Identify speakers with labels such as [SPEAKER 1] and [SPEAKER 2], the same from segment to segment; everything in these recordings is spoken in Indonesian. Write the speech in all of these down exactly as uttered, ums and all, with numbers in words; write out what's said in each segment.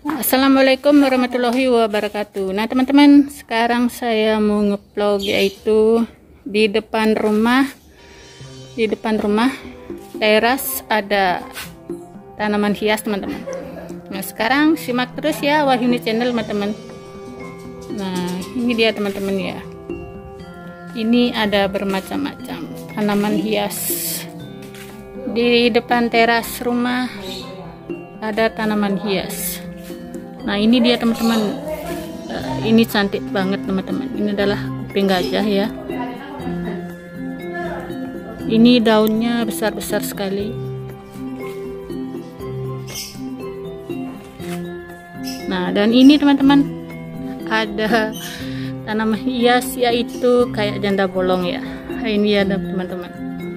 [SPEAKER 1] Assalamualaikum warahmatullahi wabarakatuh. Nah teman-teman, sekarang saya mau ngevlog yaitu di depan rumah di depan rumah teras ada tanaman hias teman-teman. Nah sekarang simak terus ya Wahyuni channel teman-teman. Nah ini dia teman-teman ya, ini ada bermacam-macam tanaman hias di depan teras rumah, ada tanaman hias. Nah ini dia teman-teman, uh, ini cantik banget teman-teman. Ini adalah kuping gajah ya. Ini daunnya besar-besar sekali. Nah dan ini teman-teman ada tanaman hias yaitu kayak janda bolong ya. Nah, ini ada teman-teman,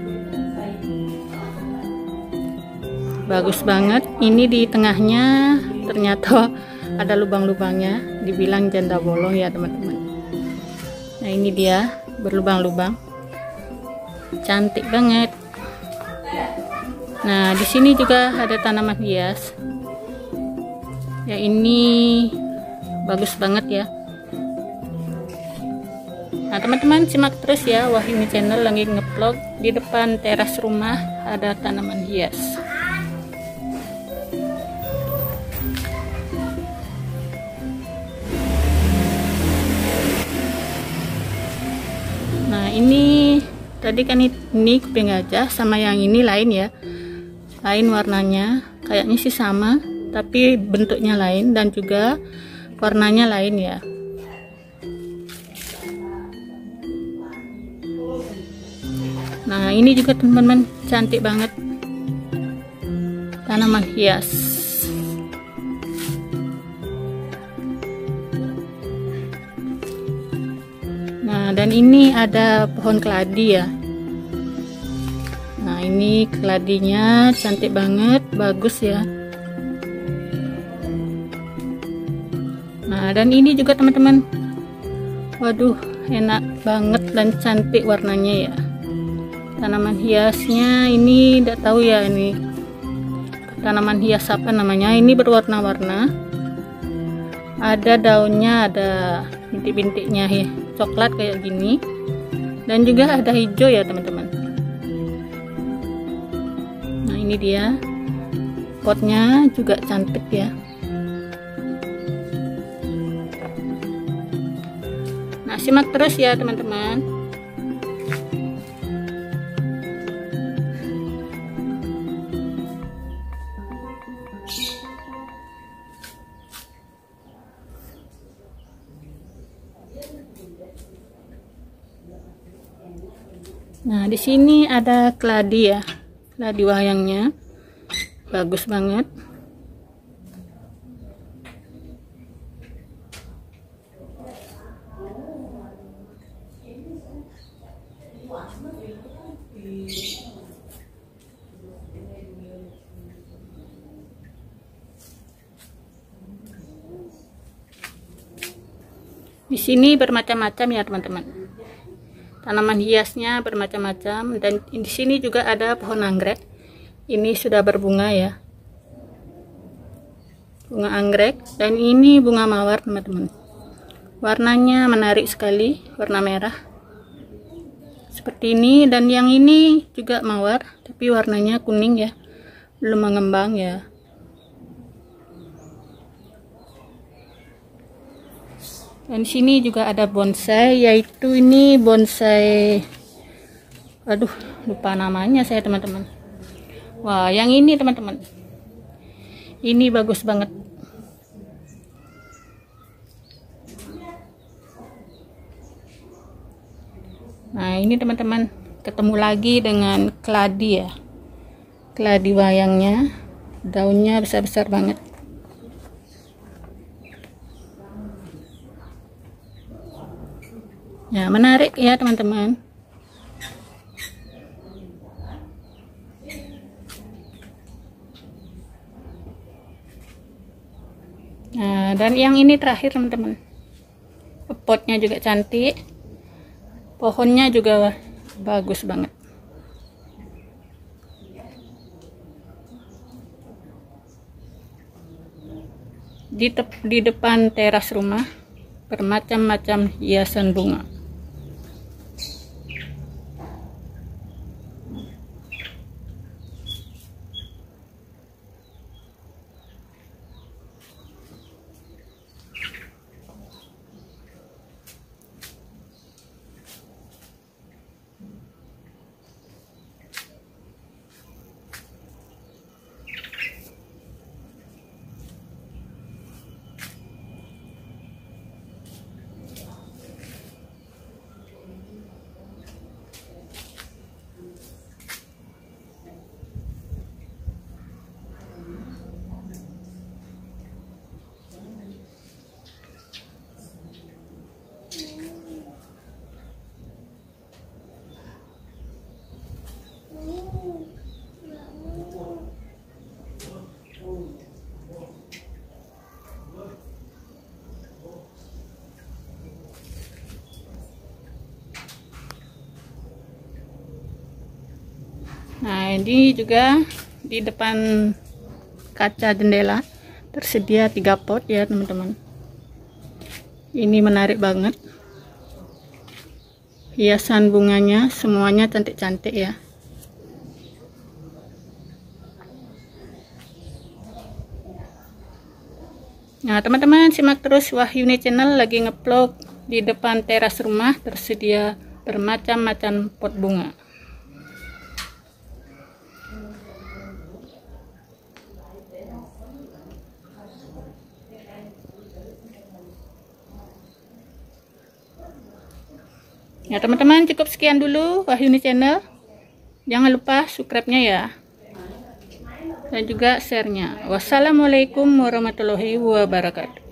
[SPEAKER 1] bagus banget. Ini di tengahnya ternyata ada lubang-lubangnya, dibilang janda bolong ya teman-teman. Nah ini dia berlubang-lubang, cantik banget. Nah di sini juga ada tanaman hias ya, ini bagus banget ya. Nah teman-teman simak terus ya Wahyuni channel lagi ngevlog di depan teras rumah ada tanaman hias. Nah ini tadi kan ini kuping gajah, sama yang ini lain ya, lain warnanya, kayaknya sih sama tapi bentuknya lain dan juga warnanya lain ya. Nah ini juga teman-teman cantik banget, tanaman hias. Nah dan ini ada pohon keladi ya. Nah ini keladinya cantik banget, bagus ya. Nah dan ini juga teman-teman, waduh enak banget dan cantik warnanya ya. Tanaman hiasnya ini tidak tahu ya, ini tanaman hias apa namanya. Ini berwarna-warna, ada daunnya, ada bintik-bintiknya ya, coklat kayak gini, dan juga ada hijau ya teman-teman. Nah ini dia potnya juga cantik ya. Nah simak terus ya teman-teman. Nah di sini ada keladi ya, keladi wayangnya bagus banget. Di sini bermacam-macam ya teman-teman, tanaman hiasnya bermacam-macam. Dan di sini juga ada pohon anggrek, ini sudah berbunga ya, bunga anggrek. Dan ini bunga mawar teman-teman, warnanya menarik sekali, warna merah seperti ini. Dan yang ini juga mawar tapi warnanya kuning ya, belum mengembang ya. Dan sini juga ada bonsai, yaitu ini bonsai, aduh lupa namanya saya teman-teman. Wah yang ini teman-teman, ini bagus banget. Nah ini teman-teman, ketemu lagi dengan keladi ya, keladi wayangnya, daunnya besar-besar banget. Ya menarik ya teman-teman. Nah dan yang ini terakhir teman-teman, potnya juga cantik, pohonnya juga bagus banget. di, di depan teras rumah bermacam-macam hiasan bunga. Nah, ini juga di depan kaca jendela tersedia tiga pot ya teman-teman. Ini menarik banget, hiasan bunganya semuanya cantik-cantik ya. Nah teman-teman, simak terus Wahyuni Channel lagi ngevlog. Di depan teras rumah tersedia bermacam-macam pot bunga. Ya teman-teman, cukup sekian dulu Wahyuni Channel. Jangan lupa subscribe-nya ya, dan juga share-nya. Wassalamualaikum warahmatullahi wabarakatuh.